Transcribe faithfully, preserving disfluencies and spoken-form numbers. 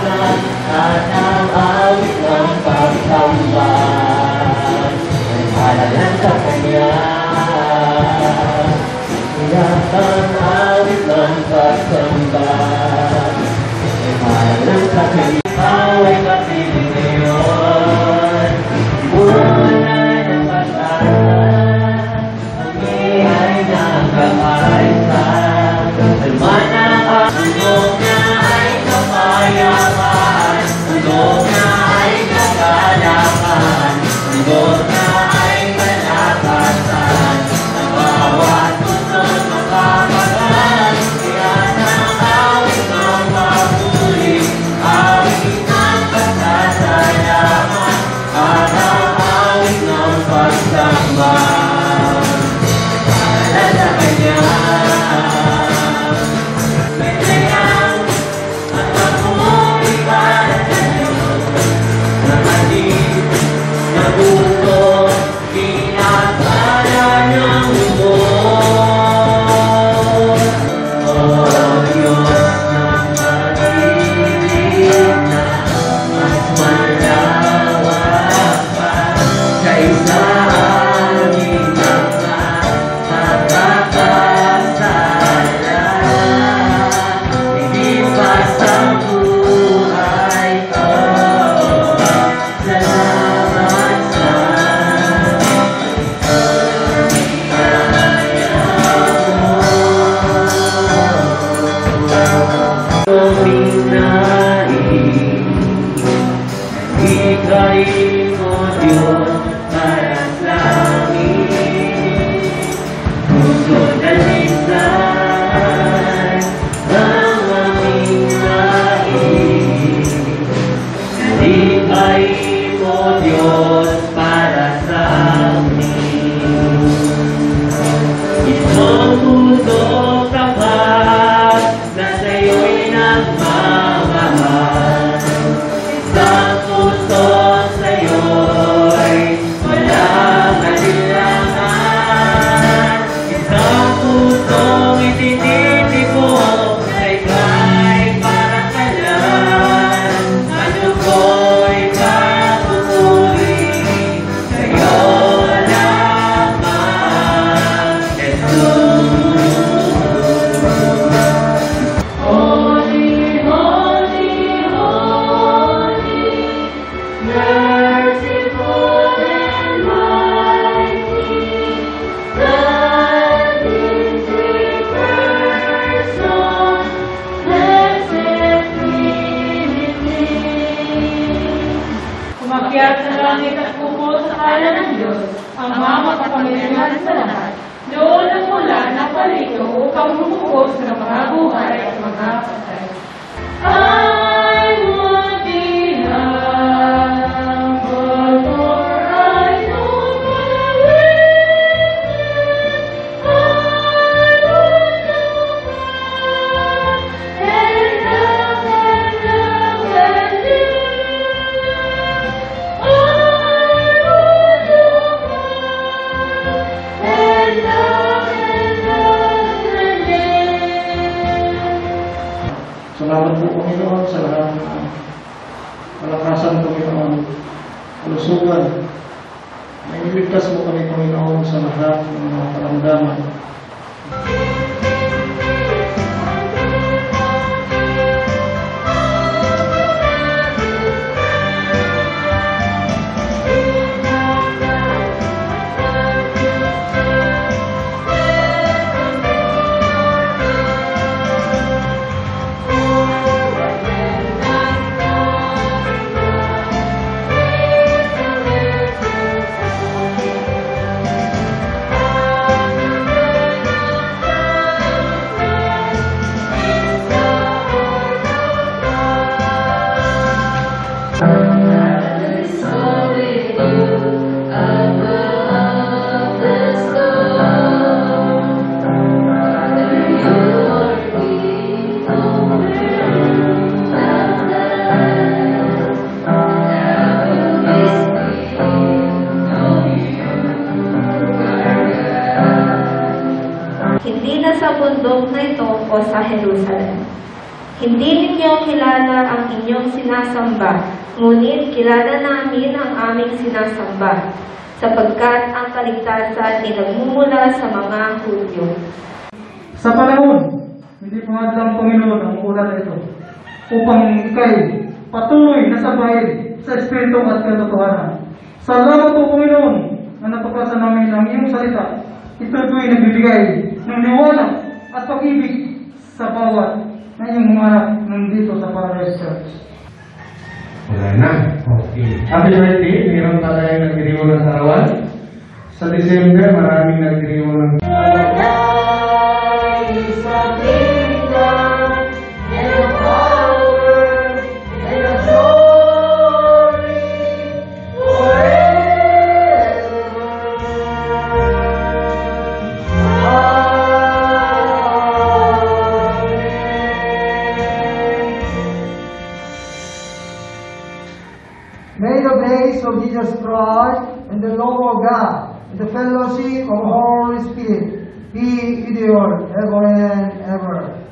kalakasan at ang awit ng pagsamba ay para lang sa Kanya. Lahat ang awit ng pagsamba ay para lang sa Kanya. Ikaw ay kapiling ngayon, buhay ng pag-asa, ang ihay ng kakaisa. Alman ang ulog na ay kapayapaan, ulog na ay kagalakan, ulog na ay kalakasan, ang bawat puso't makapagal. Kaya ng awit ng papuri, awit ng pasasalamat, at ang awit ng pagsamba para sa Kanya. Ikay mo Diyos para sa amin, puso dalisan ang aming nais. Ikay mo Diyos para sa amin, isang puso tapat na sa'yo'y nagmamahal. Isang puso sa'yo'y walang alinlangan, isang pusong itinitipon na ika'y parang kalan. Ano ko'y papupuri sa'yo lamang, Jesus. Holy, holy, holy, merciful and mighty, God in three persons, blessed Trinity. Umakyat sa langit at buko sa kalan ng Diyos, ang mga makapangyarihan sa lahat. Doon ang mula na palito upang lumubos ng mga buhay at mga patay. I would be humble, for I know my weakness. I would know God and love and love and live. I would know God and love and love and live. Salamat po Panginoon sa lahat ng kalakasan Panginoon, kalusugan. Nailigtas mo kami Panginoon sa lahat ng mga karamdaman. Hindi na sa bundok na ito o sa Jerusalem. Hindi ninyo kilala ang inyong sinasamba, ngunit kilala namin ang aming sinasamba, sapagkat ang kaligtasan ay nagmumula sa mga Hudyo. Sa panahon, hindi pumadlang Panginoon ang ulat ito, upang ikay patuloy na sabayin sa Espiritu at katotohanan. Salamat po, Panginoon, na natuklasan namin ang iyong salita. Ito po'y nagbibigay ng liwanag at pag-ibig sa bawat na yung mga anak nandito sa Paradise Church. Wala na. Okay. Happy birthday. Mayroon pa tayong nagdiriwang ng sarawan. Sa December, maraming nagdiriwang ng May the grace of Jesus Christ and the love of God and the fellowship of the Holy Spirit be with you ever and ever.